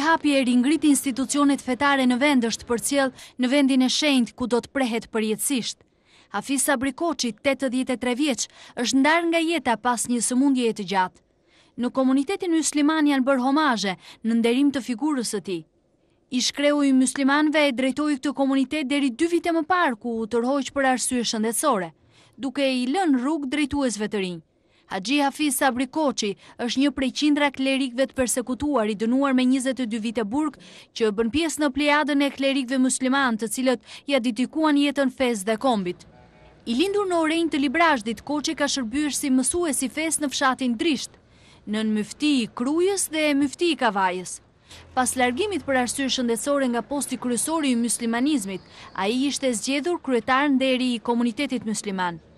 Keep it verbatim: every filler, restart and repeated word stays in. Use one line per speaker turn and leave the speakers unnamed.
hapje e ringriti institucionet fetare në vend është përcjell në vendin e shenjtë ku do të prehet përjetësisht. Hafiz Sabri Koçi, tetëdhjetë e tre vjeç, është ndarë nga jeta pas një sëmundjeje të gjatë. Në komunitetin musliman janë bërë homazhe në nderim të figurës së tij. I shkreu i muslimanëve e drejtoi këtë komunitet deri dy vite më parë ku u tërhoq për arsye shëndetësore, duke i lënë rrugë drejtuesve të rinj. Haxhi Hafiz Sabri Koçi është një prej qindra klerikëve të persekutuar i dënuar me njëzet e dy vite burg që bën pjesë në plejadën e klerikëve musliman të cilët ja dedikuan jetën fesë dhe kombit. I lindur në Orenjë të Librazhdit, Koçi ka shërbyer si mësues i fesë në fshatin Drisht, nën myfti i Krujës dhe myfti i Kavajës. Pas largimit për arsye shëndetësore nga posti kryesor i muslimanizmit, ai ishte zgjedhur kryetar nderi i komunitetit musliman.